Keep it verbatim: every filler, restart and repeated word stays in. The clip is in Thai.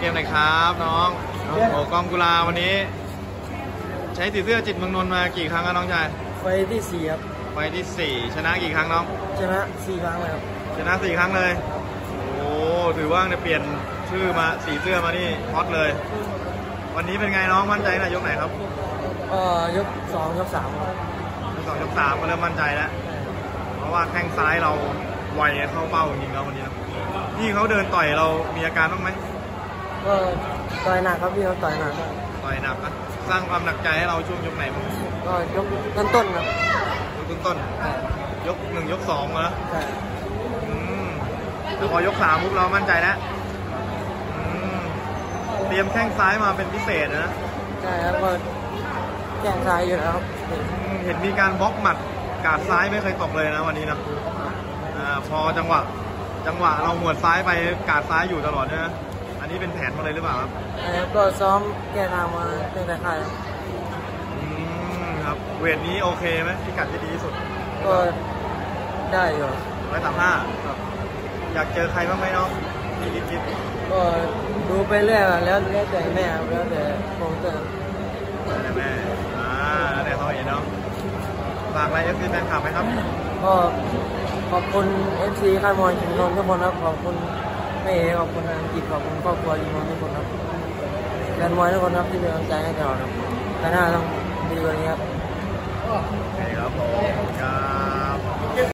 มหน่อยครับน้องโอ้กองกุลาวันนี้ใช้สีเสื้อจิตเมืองนนท์มากี่ครั้งครับน้องชายไฟที่สี่ครับไฟที่สี่ชนะกี่ครั้งน้องชนะสี่ครั้งเลยครับชนะสี่ครั้งเลยโอ้ถือว่าเนี่ยเปลี่ยนชื่อมาสีเสื้อมานี่ฮอตเลยวันนี้เป็นไงน้องมั่นใจนะยกไหนครับเอ่อยกสองยกสามครับยกสองยกสามก็เริ่มมั่นใจแล้วเพราะว่าแข้งซ้ายเราไวเข้าเป้าจริงๆแล้ววันนี้พี่เขาเดินต่อยเรามีอาการบ้างไหมก็ต่อยหนักครับพี่เขาต่อยหนักต่อยหนักนะสร้างความหนักใจให้เราช่วงยกไหนบ้างก็ยกต้นต้นครับยกต้นต้นยกหนึ่งยกสองเหรอใช่แต่พอยกสามปุ๊บเรามั่นใจแล้วเตรียมแข้งซ้ายมาเป็นพิเศษนะใช่ครับก็แข้งซ้ายอยู่แล้วเห็นมีการบล็อกหมัดกาดซ้ายไม่เคยตกเลยนะวันนี้นะพอจังหวะจังหวะเราหวดซ้ายไปกาดซ้ายอยู่ตลอดนะอันนี้เป็นแผนมาเลยหรือเปล่าครับก็ซ้อมแก้ทางมาตั้งแต่ค่ายครับเวทนี้โอเคไหมพิกัดที่ดีที่สุดก็ได้อยู่ร้อยสามห้าอยากเจอใครบ้างไหมน้องที่คิดก็ดูไปเรื่อยแล้วแล้วแต่แม่แล้วแต่ผมเจอแต่แม่อ่าแต่เขาเห็นเนาะฝากอะไรเอฟซีแฟนคลับไหมครับก็ขอบคุณเอฟซีค่ายมวยชุมชนทุกคนครับขอบคุณแม่ขอบคุณอังกฤษขอบคุณครอบครัวชุมชนทุกคนครับแฟนมวยทุกคนครับที่เป็นกำลังใจให้เราครับแต่หน้าต้องดีกว่านี้ครับโอเคครับผม